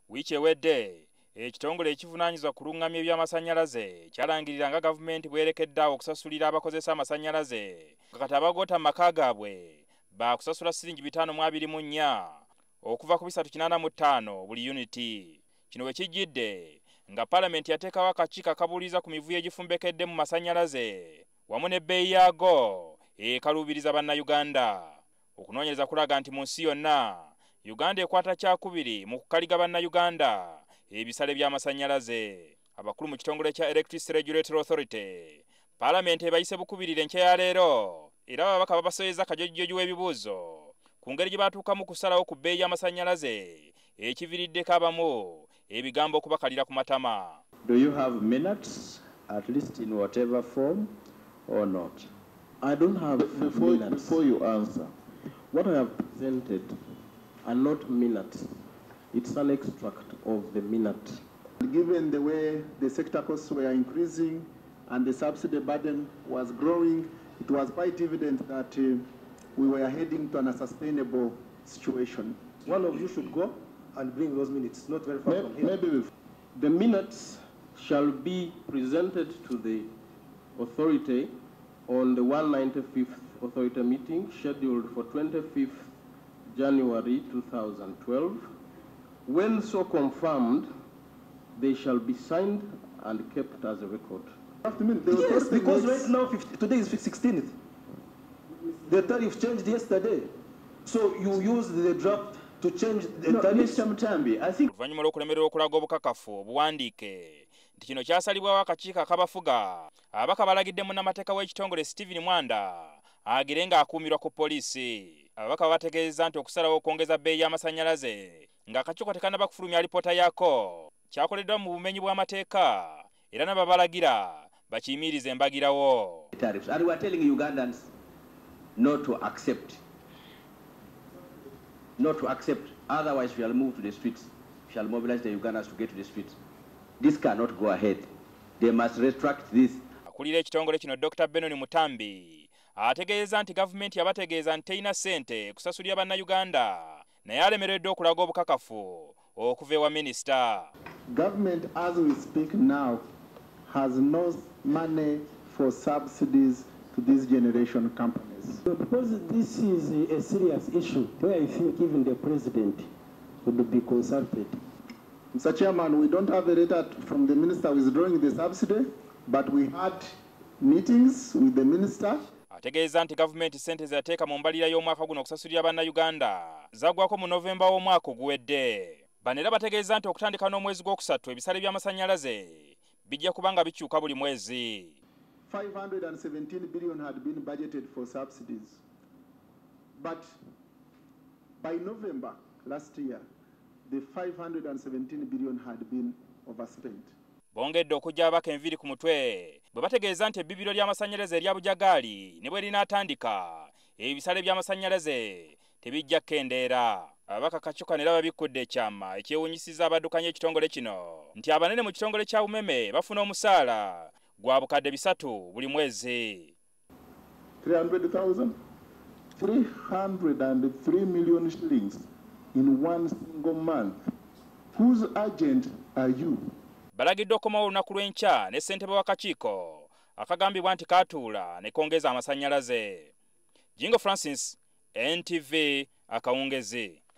Wiiki ewedde ekitongole ekivunaanyizibwa ku luŋŋamya eby'amasannyalaze kyalangirira nga gavumenti bwerekedde awo okusasulira abakozesa amasannyalaze kati abagoota mu maka gaabwe baakusasula $524 okuva ku 385 buli yuniti. Kino bwe kijjidde nga Paalamenti yateekawo akakiiko akabuuliza ku mivuyo egifumbekedde mu masannyalaze wamu n'ebbeeyi yaago ekaluubiriza bannayuganda. Okunoonyereza kulaga nti mu nsi yonna Uganda ekwata kyakubiri mu kukaliga bannayuganda ebisale by'amasannyalaze. Abakulu mu kitongole kya Electricity Regulatory Authority Paalamenti ebayise bukubirire enkya ya leero era ababaka babasoyeza akajojjoji w'ebibuuzo ku ngeri gye baatuukamu kusalawo ku bbeeyi y'amasannyalaze ekiviiriddeko abamu ebigambo okubakalira ku matama. Do you have minutes, at least in whatever form, or not? I don't have minutes. Before you answer, What I have presented are not minutes. It's an extract of the minute. Given the way the sector costs were increasing and the subsidy burden was growing, it was quite evident that we were heading to an unsustainable situation. One of you should go and bring those minutes, not very far from here. Maybe The minutes shall be presented to the authority on the 195th authority meeting scheduled for 25th January 2012. When so confirmed, they shall be signed and kept as a record. Yes, because right now, today is 16th. The tariff changed yesterday. So you use the draft to change the tariff. Mr. Mutambi, I think Oluvannyuma lw'okulemererwa okulaga obukakafu obuwandiike nti kino kyasalibwawo akakiiko akabafuga abaka balagidde munnamateeka w'ekitongole Stephen Mwanda agire ng'akuumirwa ku poliisi. Ababaka bategeeza nti okusalawo okwongeza bbeeyi y'amasannyalaze ng'akakiiko tekannaba kufulumya alipoota yaako kyakoleddwa mu bumenyi bw'amateeka era n'ababalagira bakiyimirize embagirawo. tariffs, and we are telling Ugandans not to accept. Otherwise, we shall move to the streets. We shall mobilize the Ugandans to get to the streets. This cannot go ahead. They must retract this. Akulira ekitongole kino Dr. Benon Mutambi ategeeza nti gavumenti yabategeeza nti terina ssente kusasulira bannayuganda naye alemereddwa okulaga obukakafu okuva ewa minisita. Government, as we speak now, has no money for subsidies to these generation companies. Because this is a serious issue where I think even the president would be consulted. Mr. Chairman, we don't have a letter from the minister withdrawing the subsidy, but we had meetings with the minister. Ategeeza nti gavumenti ssente ze yateeka mu mbalira y'omwaka guno okusasulira bannayuganda zaggwako mu Novemba w'omwaka oguwedde. Bano era bategeeza nti okutandika n'omwezi gw'okusatu ebisale by'amasannyalaze bijja kuba nga bikyuka buli mwezi. 517 billion had been budgeted for subsidies. But by November last year, the 517 billion had been overspent. Bongedde okujja abaka enviri ku mutwe bwe bategeeza nti ebbibiro ly'amasannyalaze erya Bujagaali ne bwe linaatandika ebisale by'amasannyalaze tebijja kkendeera. Ababaka kakiiko era babikkudde ekyama ekyewuunyisiza abaddukanya ekitongole kino nti abanene mu kitongole kya UMEME bafuna omusaala gwa bukadde 3 buli mwezi. 303 million shillings in one single month. Whose agent are you? Balagidde okomawo olunaku lw'enkya ne ssentebe w'akakiiko akagambibwa nti kaatuula ne kongeza amasannyalaze. Jingo Francis, NTV Akawungezi.